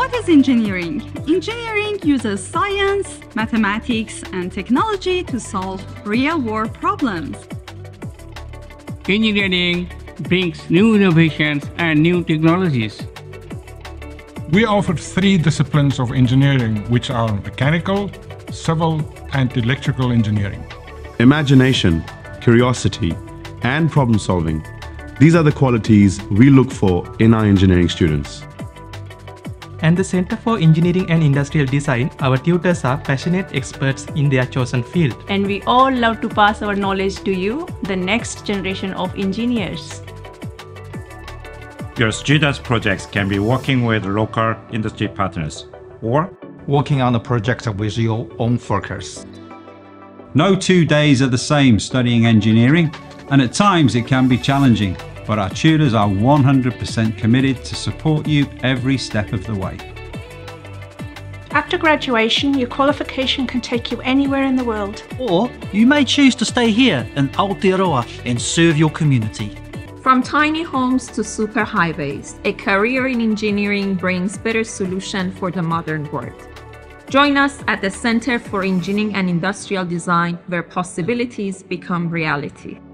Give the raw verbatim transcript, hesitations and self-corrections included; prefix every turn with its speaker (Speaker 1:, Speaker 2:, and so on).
Speaker 1: What is engineering? Engineering uses science, mathematics, and technology to solve real-world problems.
Speaker 2: Engineering brings new innovations and new technologies.
Speaker 3: We offer three disciplines of engineering, which are mechanical, civil, and electrical engineering.
Speaker 4: Imagination, curiosity, and problem solving. These are the qualities we look for in our engineering students.
Speaker 5: And the Center for Engineering and Industrial Design, our tutors are passionate experts in their chosen field.
Speaker 6: And we all love to pass our knowledge to you, the next generation of engineers.
Speaker 7: Your students' projects can be working with local industry partners or
Speaker 8: working on a project with your own focus.
Speaker 9: No two days are the same studying engineering, and at times it can be challenging, but our tutors are one hundred percent committed to support you every step of the way.
Speaker 10: After graduation, your qualification can take you anywhere in the world.
Speaker 11: Or you may choose to stay here in Aotearoa and serve your community.
Speaker 12: From tiny homes to superhighways, a career in engineering brings better solutions for the modern world. Join us at the Center for Engineering and Industrial Design, where possibilities become reality.